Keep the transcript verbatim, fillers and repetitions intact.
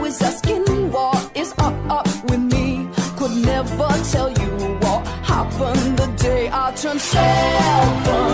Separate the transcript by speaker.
Speaker 1: always asking what is up, up with me. Could never tell you what happened the day I turned seven.